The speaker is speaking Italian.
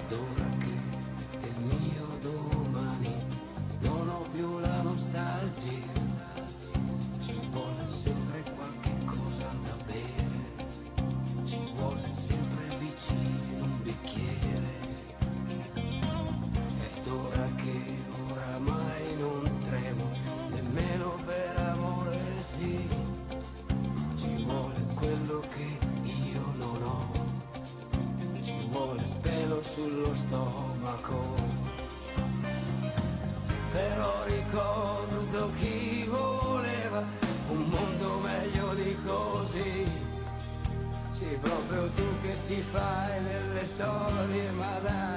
ed ora che del mio domani non ho più la nostalgia, ci vuole sempre qualche cosa da bere, ci vuole sempre vicino un bicchiere. Ed ora che oramai non tremo nemmeno per amore, sì, ci vuole quello che io non ho, ci vuole pelo sullo stomaco. Però ricordo chi voleva un mondo meglio di così. Sei proprio tu che ti fai delle storie, ma dai,